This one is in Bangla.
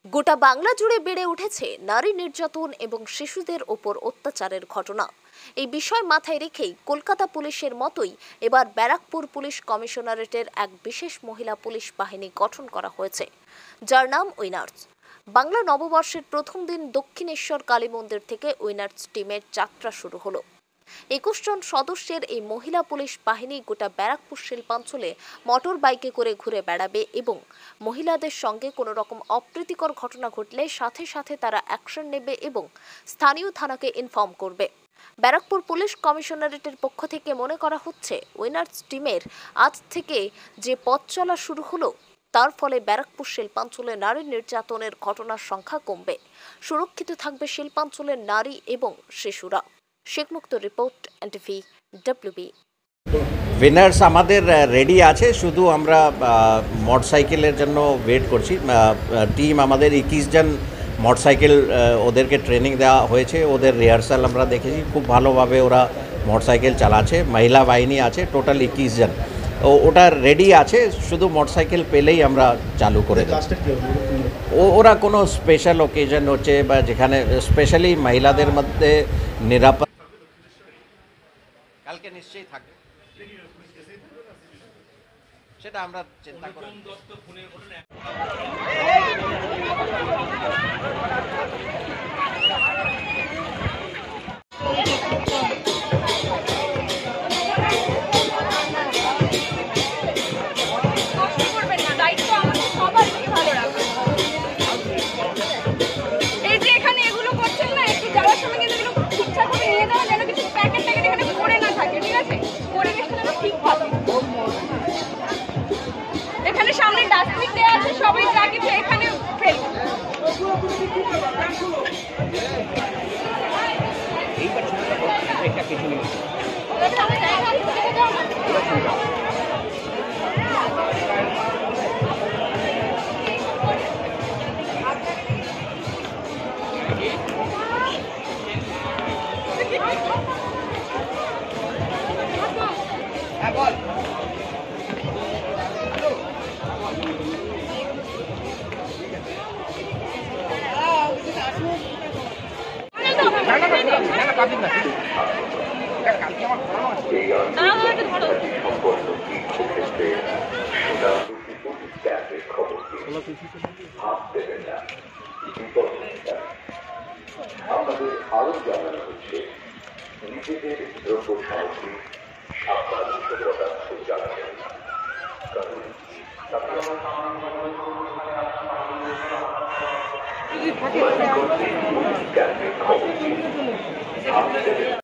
গোটা বাংলা জুড়ে বেড়ে উঠেছে নারী নির্যাতন এবং শিশুদের ওপর অত্যাচারের ঘটনা। এই বিষয় মাথায় রেখেই কলকাতা পুলিশের মতোই এবার ব্যারাকপুর পুলিশ কমিশনারেটের এক বিশেষ মহিলা পুলিশ বাহিনী গঠন করা হয়েছে, যার নাম উইনার্স। বাংলা নববর্ষের প্রথম দিন দক্ষিণেশ্বর কালী মন্দির থেকে উইনার্স টিমের যাত্রা শুরু হলো। 21 জন সদস্যের এই মহিলা পুলিশ বাহিনী গোটা ব্যারাকপুর শিল্পাঞ্চলে মোটর বাইকে করে ঘুরে বেড়াবে এবং মহিলাদের সঙ্গে কোনো রকম অপ্রীতিকর ঘটনা ঘটলে সাথে সাথে তারা অ্যাকশন নেবে এবং স্থানীয় থানাকে ইনফর্ম করবে। ব্যারাকপুর পুলিশ কমিশনারেটের পক্ষ থেকে মনে করা হচ্ছে, উইনার্স টিমের আজ থেকে যে পথ চলা শুরু হলো তার ফলে ব্যারাকপুর শিল্পাঞ্চলে নারী নির্যাতনের ঘটনার সংখ্যা কমবে, সুরক্ষিত থাকবে শিল্পাঞ্চলের নারী এবং শিশুরা। শেখমুক্ত রিপোর্ট, NTVWB। উইনার্স আমাদের রেডি আছে, শুধু আমরা মোটরসাইকেলের জন্য ওয়েট করছি। টিম আমাদের 21 জন মোটরসাইকেল, ওদেরকে ট্রেনিং দেওয়া হয়েছে, ওদের রিহার্সাল আমরা দেখেছি, খুব ভালোভাবে ওরা মোটরসাইকেল চালাচ্ছে। মহিলা বাহিনী আছে টোটাল 21 জন, ওটা রেডি আছে, শুধু মোটরসাইকেল পেলেই আমরা চালু করে দেব। ওরা কোনো স্পেশাল ওকেশন হচ্ছে বা যেখানে স্পেশালি মহিলাদের মধ্যে নিরাপদ, কালকে নিশ্চয়ই থাকবে, সেটা আমরা চিন্তা করি। এখানে সামনে ডাস্টবিন দেওয়া আছে, সবাই যা কিছু এখানে ফেল। আপনাদের আরো জানানো হচ্ছে, নিজেদের দ্রব্য সামগ্রী সাবধান জ্বালাবেন না, কারণ খবর